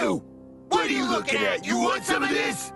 Veku! What are you looking at? You want some of this?